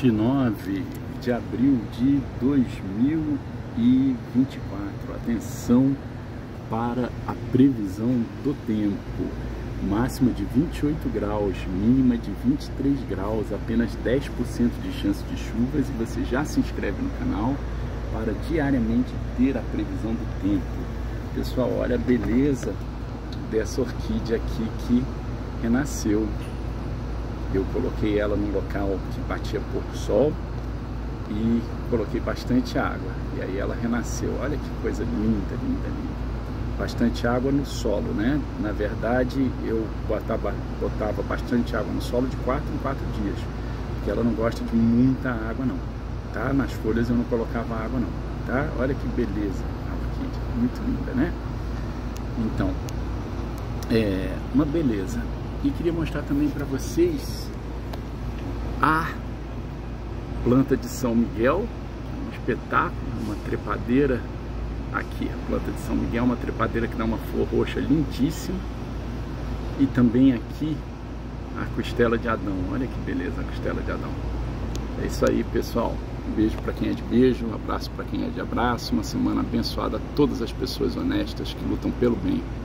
29 de abril de 2024. Atenção para a previsão do tempo. Máxima de 28 graus, mínima de 23 graus, apenas 10% de chance de chuvas. E você já se inscreve no canal para diariamente ter a previsão do tempo. Pessoal, olha a beleza dessa orquídea aqui que renasceu. Eu coloquei ela num local que batia pouco sol e coloquei bastante água. E aí ela renasceu. Olha que coisa linda, linda, linda. Bastante água no solo, né? Na verdade, eu botava bastante água no solo de 4 em 4 dias. Porque ela não gosta de muita água, não. Tá? Nas folhas eu não colocava água, não. Tá? Olha que beleza a orquídea. Muito linda, né? Então, é uma beleza. E queria mostrar também para vocês a planta de São Miguel, um espetáculo, uma trepadeira. Aqui, a planta de São Miguel, uma trepadeira que dá uma flor roxa lindíssima. E também aqui a costela de Adão. Olha que beleza a costela de Adão. É isso aí, pessoal. Um beijo para quem é de beijo, um abraço para quem é de abraço. Uma semana abençoada a todas as pessoas honestas que lutam pelo bem.